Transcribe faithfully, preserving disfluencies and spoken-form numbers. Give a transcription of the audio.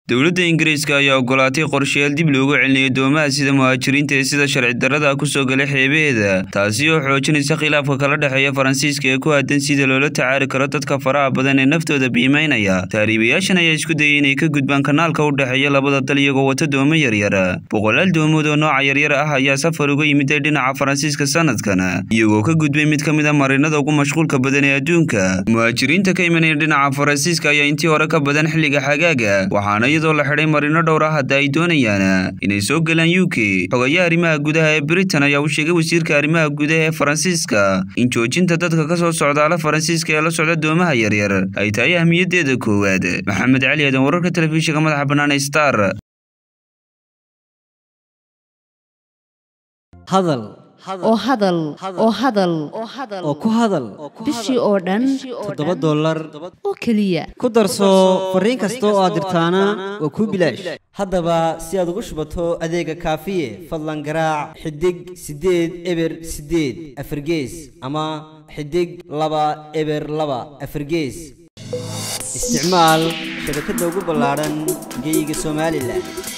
dowladda Ingiriiska ayaa ogolaatay qorshayaal dib loogu celinayo doomaha sida muhaajiriinta ee sida sharci darrada ku soo galay xeebeeda taasi oo xoojinaysa khilaafka kala dhaxeeya Faransiiska ee ku aadan sida loola tacaali karo dadka faraha badan ee naftooda biimeynaya taariibayaashan ayaa isku dayay inay ka gudbaan kanaalka u dhaxeeya labada dal iyagoo wata doomo yaryar boqolaal doomood oo nooca yaryar ah ayaa safar uga yimid dhinaca Faransiiska sanadkan iyagoo ka gudbay mid kamid ah marinada ugu mashquulka badan ee adduunka muhaajiriinta ka imanaya dhinaca Faransiiska ayaa intii hore ka badan xilliga xagaaga waxaana iyadoo la xidhay marino dhowr ah hadda ay doonayaan inay soo galaan U K xogayaha arrimaha gudaha ee Britain ayaa u sheegay wasiirka arrimaha gudaha ee Faransiiska in joojinta dadka ka soo socdaala Faransiiska ee la socda doomaha yaryar ay tahay ahmiyadeeda koowaad Maxamed Cali aadan wararka telefishinka madaxa bannaan ee Star hadal oo hadal oo hadal oo ku hadal bishii oo dhan toddoba dollar oo kaliya ku darso fariin kasta oo aad dirtaana waa ku bilaash haddaba si aad ugu shubato adeega kaafiye fadlan garaac xidig sideed eber sideed afargees ama xidig laba eber laba afargees isticmaal shabakadda ugu ballaaran geyga Soomaaliland